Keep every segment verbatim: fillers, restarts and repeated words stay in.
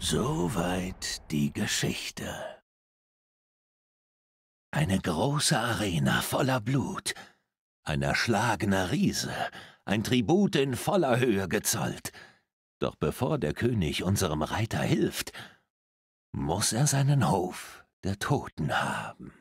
Soweit die Geschichte. Eine große Arena voller Blut, ein erschlagener Riese, ein Tribut in voller Höhe gezollt. Doch bevor der König unserem Reiter hilft, muss er seinen Hof der Toten haben.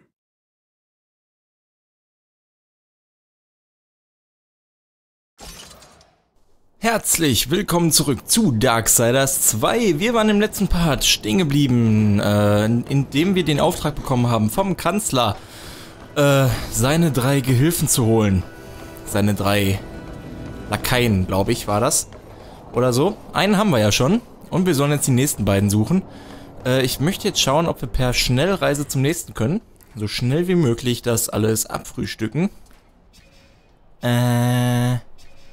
Herzlich willkommen zurück zu Darksiders zwei. Wir waren im letzten Part stehen geblieben, äh, indem wir den Auftrag bekommen haben vom Kanzler, äh, seine drei Gehilfen zu holen. Seine drei Lakaien, glaube ich, war das. Oder so. Einen haben wir ja schon. Und wir sollen jetzt die nächsten beiden suchen. Äh, ich möchte jetzt schauen, ob wir per Schnellreise zum nächsten können. So schnell wie möglich das alles abfrühstücken. Äh...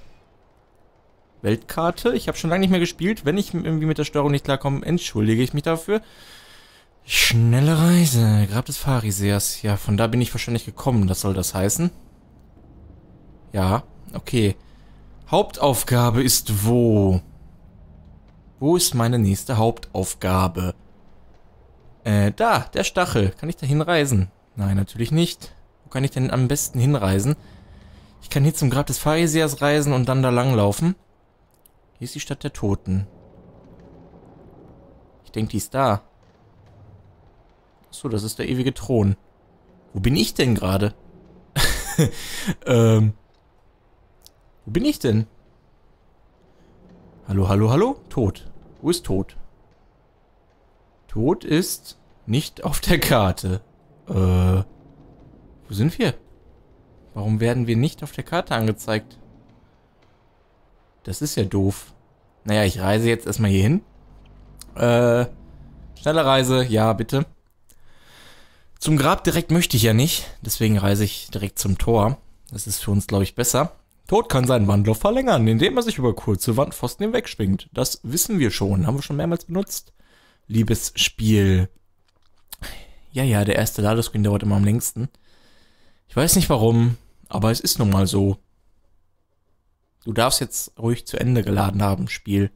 Weltkarte. Ich habe schon lange nicht mehr gespielt. Wenn ich irgendwie mit der Steuerung nicht klarkomme, entschuldige ich mich dafür. Schnelle Reise. Grab des Pharisäers. Ja, von da bin ich wahrscheinlich gekommen. Das soll das heißen. Ja, okay. Hauptaufgabe ist wo? Wo ist meine nächste Hauptaufgabe? Äh, da, der Stachel. Kann ich da hinreisen? Nein, natürlich nicht. Wo kann ich denn am besten hinreisen? Ich kann hier zum Grab des Pharisäers reisen und dann da langlaufen. Hier ist die Stadt der Toten. Ich denke, die ist da. Achso, das ist der ewige Thron. Wo bin ich denn gerade? ähm. Wo bin ich denn? Hallo, hallo, hallo? Tod. Wo ist Tod? Tod ist nicht auf der Karte. Äh. Wo sind wir? Warum werden wir nicht auf der Karte angezeigt? Das ist ja doof. Naja, ich reise jetzt erstmal hier hin. Äh, schnelle Reise, ja, bitte. Zum Grab direkt möchte ich ja nicht. Deswegen reise ich direkt zum Tor. Das ist für uns, glaube ich, besser. Tod kann seinen Wandlauf verlängern, indem er sich über kurze Wandpfosten hinwegschwingt. Das wissen wir schon. Haben wir schon mehrmals benutzt. Liebes Spiel. Ja, ja, der erste Ladescreen dauert immer am längsten. Ich weiß nicht warum, aber es ist nun mal so. Du darfst jetzt ruhig zu Ende geladen haben, Spiel.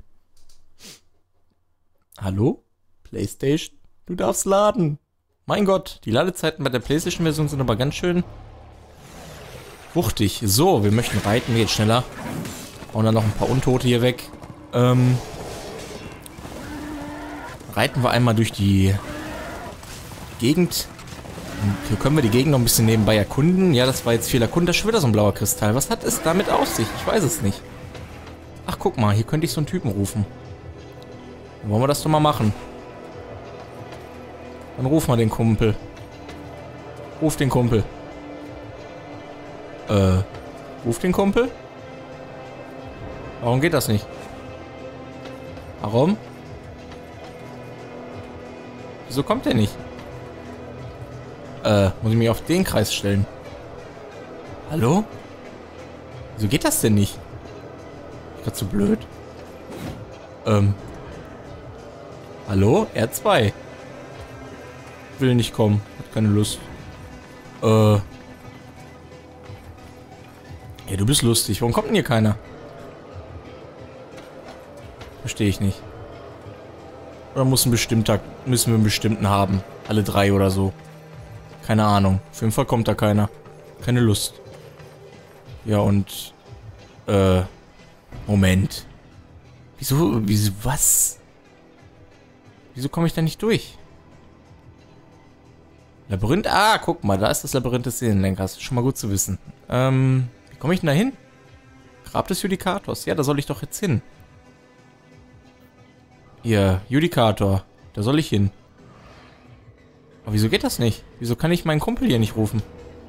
Hallo? PlayStation? Du darfst laden. Mein Gott, die Ladezeiten bei der PlayStation-Version sind aber ganz schön wuchtig. So, wir möchten reiten, geht schneller. Und dann noch ein paar Untote hier weg. Ähm, reiten wir einmal durch die Gegend. Hier können wir die Gegend noch ein bisschen nebenbei erkunden. Ja, das war jetzt viel erkunden. Da ist schon wieder so ein blauer Kristall. Was hat es damit auf sich? Ich weiß es nicht. Ach, guck mal. Hier könnte ich so einen Typen rufen. Dann wollen wir das doch mal machen. Dann ruf mal den Kumpel. Ruf den Kumpel. Äh, ruf den Kumpel? Warum geht das nicht? Warum? Wieso kommt der nicht? Äh, muss ich mich auf den Kreis stellen? Hallo? Wieso geht das denn nicht? Ist grad zu blöd? Ähm. Hallo? R zwei. Will nicht kommen. Hat keine Lust. Äh. Ja, du bist lustig. Warum kommt denn hier keiner? Verstehe ich nicht. Oder muss ein bestimmter, müssen wir einen bestimmten haben? Alle drei oder so. Keine Ahnung. Auf jeden Fall kommt da keiner. Keine Lust. Ja, und... Äh... Moment. Wieso... Wieso... Was? Wieso komme ich da nicht durch? Labyrinth... Ah, guck mal. Da ist das Labyrinth des Seelenlenkers. Schon mal gut zu wissen. Ähm... Wie komme ich denn da hin? Grab des Judikators. Ja, da soll ich doch jetzt hin. Hier, Judikator. Da soll ich hin. Aber wieso geht das nicht? Wieso kann ich meinen Kumpel hier nicht rufen?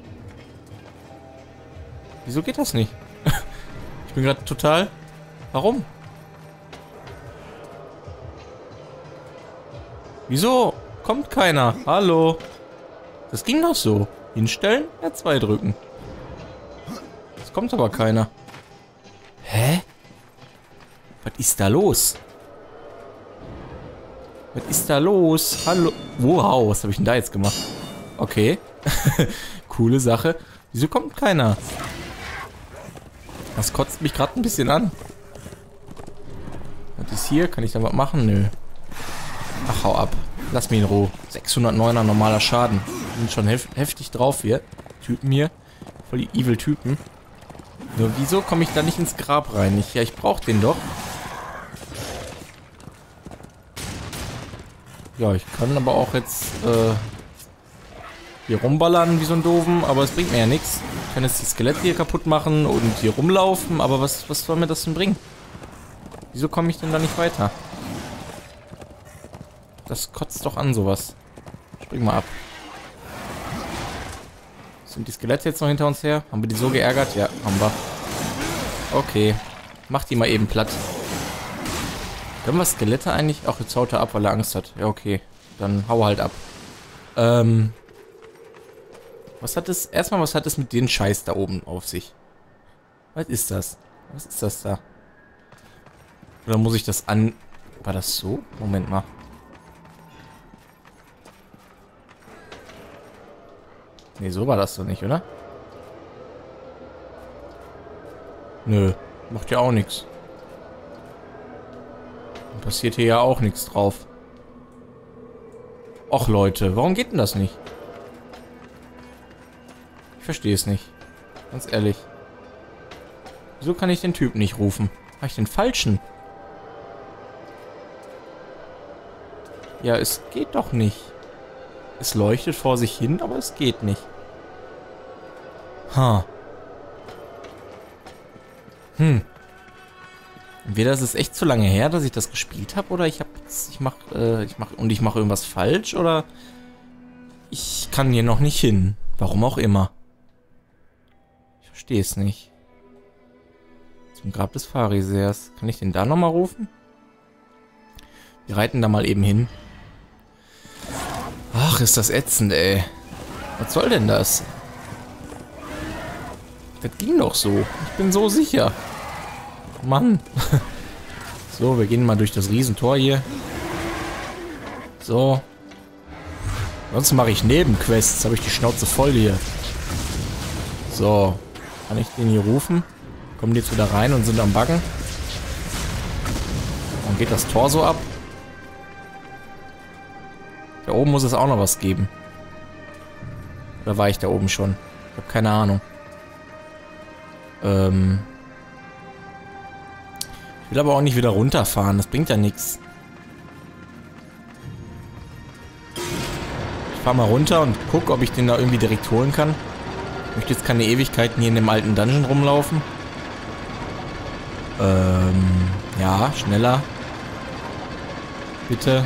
Wieso geht das nicht? Ich bin gerade total... Warum? Wieso kommt keiner? Hallo? Das ging doch so. Hinstellen, R zwei drücken. Es kommt aber keiner. Hä? Was ist da los? Was ist da los? Hallo? Wow, was habe ich denn da jetzt gemacht? Okay. Coole Sache. Wieso kommt keiner? Das kotzt mich gerade ein bisschen an. Was ist hier? Kann ich da was machen? Nö. Ach, hau ab. Lass mich in Ruhe. sechshundertneuner normaler Schaden. Sind schon hef heftig drauf hier. Typen hier. Voll die Evil-Typen. Nur wieso komme ich da nicht ins Grab rein? Ich, ja, ich brauche den doch. Ja, ich kann aber auch jetzt äh, hier rumballern wie so ein Doofen, aber es bringt mir ja nichts. Ich kann jetzt die Skelette hier kaputt machen und hier rumlaufen, aber was, was soll mir das denn bringen? Wieso komme ich denn da nicht weiter? Das kotzt doch an, sowas. Spring mal ab. Sind die Skelette jetzt noch hinter uns her? Haben wir die so geärgert? Ja, haben wir. Okay. Mach die mal eben platt. Können wir Skelette eigentlich? Ach, jetzt haut er ab, weil er Angst hat. Ja, okay. Dann hau halt ab. Ähm. Was hat es... Erstmal, was hat es mit den Scheiß da oben auf sich? Was ist das? Was ist das da? Oder muss ich das an... War das so? Moment mal. Nee, so war das doch nicht, oder? Nö, macht ja auch nichts. Passiert hier ja auch nichts drauf. Och Leute, warum geht denn das nicht? Ich verstehe es nicht. Ganz ehrlich. Wieso kann ich den Typen nicht rufen? Habe ich den falschen? Ja, es geht doch nicht. Es leuchtet vor sich hin, aber es geht nicht. Ha. Hm. Entweder ist es echt zu lange her, dass ich das gespielt habe, oder ich habe ich mach, äh, ich mach und ich mache irgendwas falsch, oder ich kann hier noch nicht hin. Warum auch immer. Ich verstehe es nicht. Zum Grab des Pharisäers. Kann ich den da nochmal rufen? Wir reiten da mal eben hin. Ach, ist das ätzend, ey. Was soll denn das? Das ging doch so. Ich bin so sicher. Mann. So, wir gehen mal durch das Riesentor hier. So. Sonst mache ich Nebenquests. Habe ich die Schnauze voll hier. So. Kann ich den hier rufen? Kommen die jetzt wieder rein und sind am Backen? Dann geht das Tor so ab. Da oben muss es auch noch was geben. Oder war ich da oben schon? Ich habe keine Ahnung. Ähm... Ich will aber auch nicht wieder runterfahren. Das bringt ja nichts. Ich fahre mal runter und gucke, ob ich den da irgendwie direkt holen kann. Ich möchte jetzt keine Ewigkeiten hier in dem alten Dungeon rumlaufen. Ähm, ja, schneller. Bitte.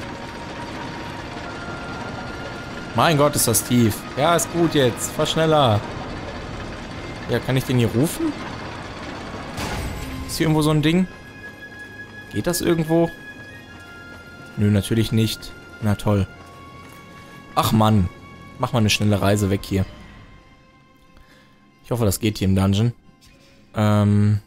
Mein Gott, ist das tief. Ja, ist gut jetzt. Fahr schneller. Ja, kann ich den hier rufen? Ist hier irgendwo so ein Ding? Geht das irgendwo? Nö, natürlich nicht. Na toll. Ach Mann. Mach mal eine schnelle Reise weg hier. Ich hoffe, das geht hier im Dungeon. Ähm.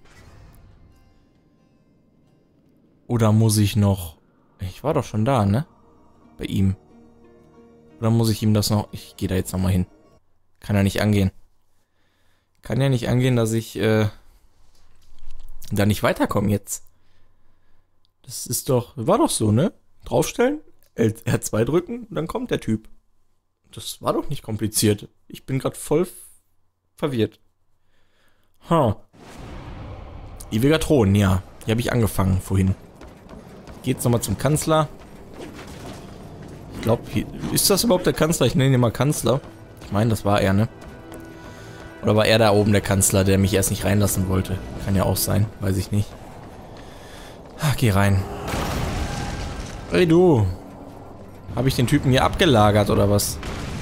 Oder muss ich noch... Ich war doch schon da, ne? Bei ihm. Oder muss ich ihm das noch... Ich gehe da jetzt nochmal hin. Kann ja nicht angehen. Kann ja nicht angehen, dass ich, äh... da nicht weiterkommen jetzt. Das ist doch... War doch so, ne? Draufstellen, R zwei drücken, dann kommt der Typ. Das war doch nicht kompliziert. Ich bin gerade voll verwirrt. Ha. Ewiger Thron, ja. Hier habe ich angefangen vorhin. Geht's nochmal zum Kanzler. Ich glaube, ist das überhaupt der Kanzler? Ich nenne ihn mal Kanzler. Ich meine, das war er, ne? Oder war er da oben der Kanzler, der mich erst nicht reinlassen wollte? Kann ja auch sein, weiß ich nicht. Ach, geh rein. Hey du. Habe ich den Typen hier abgelagert oder was?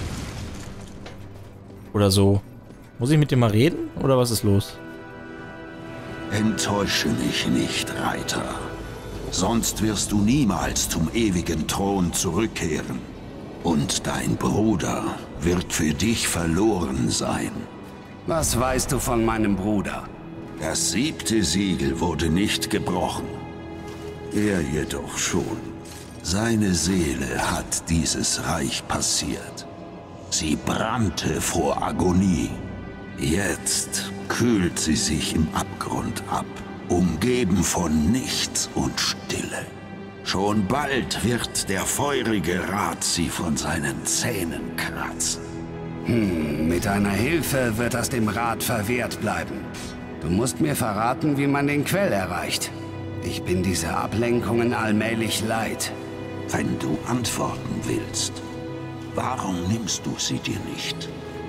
Oder so. Muss ich mit dem mal reden? Oder was ist los? Enttäusche mich nicht, Reiter. Sonst wirst du niemals zum ewigen Thron zurückkehren. Und dein Bruder wird für dich verloren sein. Was weißt du von meinem Bruder? Das siebte Siegel wurde nicht gebrochen. Er jedoch schon. Seine Seele hat dieses Reich passiert. Sie brannte vor Agonie. Jetzt kühlt sie sich im Abgrund ab, umgeben von Nichts und Stille. Schon bald wird der feurige Rat sie von seinen Zähnen kratzen. Hm, mit deiner Hilfe wird das dem Rat verwehrt bleiben. Du musst mir verraten, wie man den Quell erreicht. Ich bin diese Ablenkungen allmählich leid. Wenn du antworten willst, warum nimmst du sie dir nicht?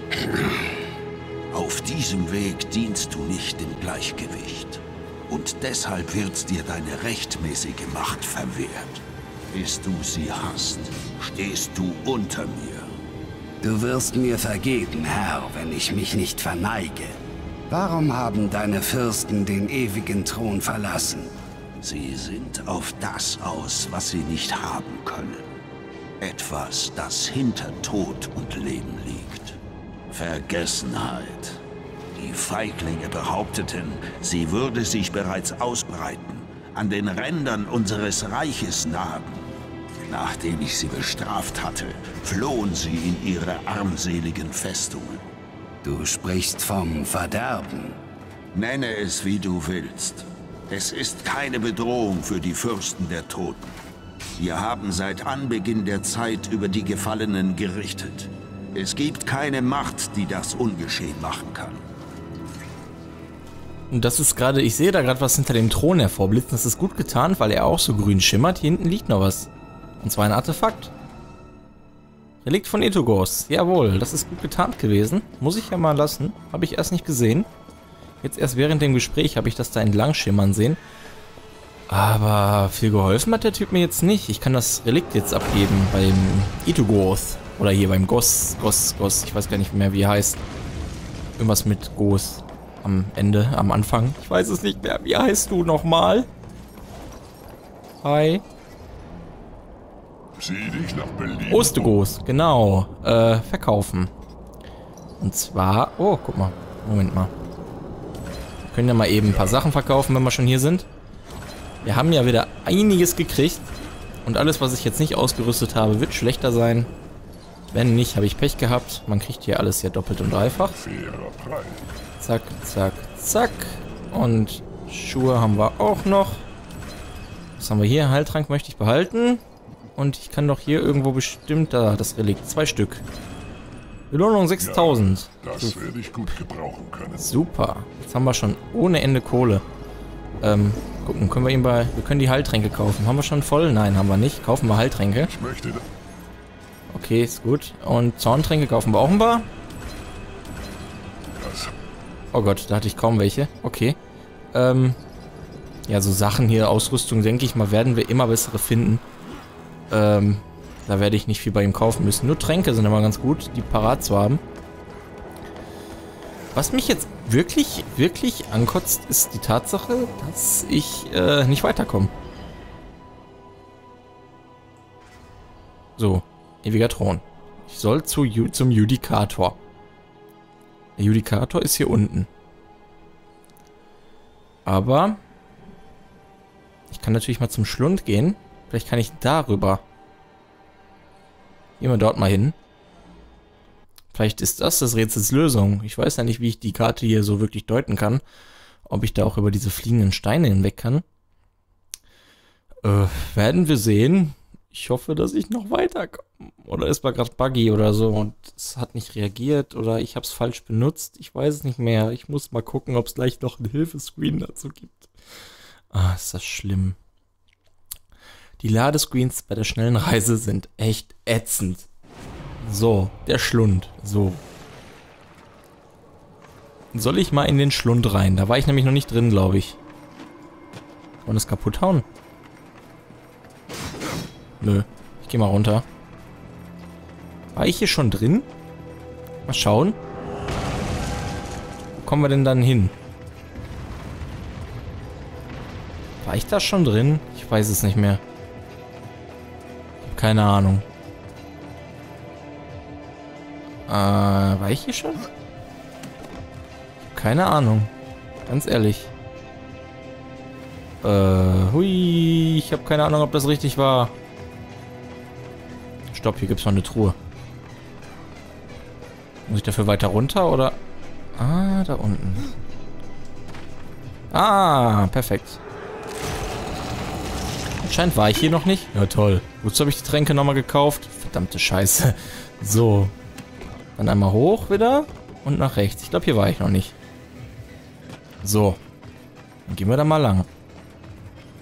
Auf diesem Weg dienst du nicht dem Gleichgewicht. Und deshalb wird's dir deine rechtmäßige Macht verwehrt. Bis du sie hast, stehst du unter mir. Du wirst mir vergeben, Herr, wenn ich mich nicht verneige. Warum haben deine Fürsten den ewigen Thron verlassen? Sie sind auf das aus, was sie nicht haben können. Etwas, das hinter Tod und Leben liegt. Vergessenheit. Die Feiglinge behaupteten, sie würde sich bereits ausbreiten, an den Rändern unseres Reiches nagen. Nachdem ich sie bestraft hatte, flohen sie in ihre armseligen Festungen. Du sprichst vom Verderben. Nenne es, wie du willst. Es ist keine Bedrohung für die Fürsten der Toten. Wir haben seit Anbeginn der Zeit über die Gefallenen gerichtet. Es gibt keine Macht, die das ungeschehen machen kann. Und das ist gerade, ich sehe da gerade was hinter dem Thron hervorblitzen. Das ist gut getan, weil er auch so grün schimmert. Hier hinten liegt noch was. Und zwar ein Artefakt. Relikt von Etugoth. Jawohl, das ist gut getarnt gewesen. Muss ich ja mal lassen. Habe ich erst nicht gesehen. Jetzt erst während dem Gespräch habe ich das da entlang schimmern sehen. Aber viel geholfen hat der Typ mir jetzt nicht. Ich kann das Relikt jetzt abgeben beim Etugoth. Oder hier beim Goss, Goss, Goss. Ich weiß gar nicht mehr, wie er heißt. Irgendwas mit Goss. Am Ende, am Anfang. Ich weiß es nicht mehr. Wie heißt du nochmal? Hi. Sieh dich nach Berlin. Ostegos, genau. Äh, verkaufen. Und zwar... Oh, guck mal. Moment mal. Wir können ja mal eben ein paar Sachen verkaufen, wenn wir schon hier sind. Wir haben ja wieder einiges gekriegt. Und alles, was ich jetzt nicht ausgerüstet habe, wird schlechter sein. Wenn nicht, habe ich Pech gehabt. Man kriegt hier alles ja doppelt und dreifach. Fairer Preis. Zack, zack, zack. Und Schuhe haben wir auch noch. Was haben wir hier? Heiltrank möchte ich behalten. Und ich kann doch hier irgendwo bestimmt... Da, das Relikt. Zwei Stück. Belohnung sechstausend. Ja, das werde ich gut gebrauchen können. Super. Jetzt haben wir schon ohne Ende Kohle. Ähm, gucken, können wir ihn bei... Wir können die Heiltränke kaufen. Haben wir schon voll? Nein, haben wir nicht. Kaufen wir Heiltränke. Ich möchte... Okay, ist gut. Und Zorntränke kaufen wir auch ein paar. Das Oh Gott, da hatte ich kaum welche. Okay. Ähm, ja, so Sachen hier, Ausrüstung, denke ich mal, werden wir immer bessere finden. Ähm, da werde ich nicht viel bei ihm kaufen müssen. Nur Tränke sind immer ganz gut, die parat zu haben. Was mich jetzt wirklich, wirklich ankotzt, ist die Tatsache, dass ich äh, nicht weiterkomme. So, ewiger Thron. Ich soll zu, zum Judikator. Der Judikator ist hier unten. Aber ich kann natürlich mal zum Schlund gehen. Vielleicht kann ich darüber. Gehen wir dort mal hin. Vielleicht ist das das Rätsels Lösung. Ich weiß ja nicht, wie ich die Karte hier so wirklich deuten kann. Ob ich da auch über diese fliegenden Steine hinweg kann. Äh, werden wir sehen. Ich hoffe, dass ich noch weiterkomme. Oder es war gerade buggy oder so und es hat nicht reagiert oder ich habe es falsch benutzt. Ich weiß es nicht mehr. Ich muss mal gucken, ob es gleich noch einen Hilfescreen dazu gibt. Ah, ist das schlimm. Die Ladescreens bei der schnellen Reise sind echt ätzend. So, der Schlund. So. Soll ich mal in den Schlund rein? Da war ich nämlich noch nicht drin, glaube ich. Kann man das kaputt hauen? Nö. Ich gehe mal runter. War ich hier schon drin? Mal schauen. Wo kommen wir denn dann hin? War ich da schon drin? Ich weiß es nicht mehr. Ich habe keine Ahnung. Äh, war ich hier schon? Ich habe keine Ahnung. Ganz ehrlich. Äh, hui. Ich habe keine Ahnung, ob das richtig war. Stopp, hier gibt es noch eine Truhe. Muss ich dafür weiter runter, oder? Ah, da unten. Ah, perfekt. Anscheinend war ich hier noch nicht. Ja, toll. Wozu habe ich die Tränke nochmal gekauft? Verdammte Scheiße. So. Dann einmal hoch wieder und nach rechts. Ich glaube, hier war ich noch nicht. So. Dann gehen wir da mal lang.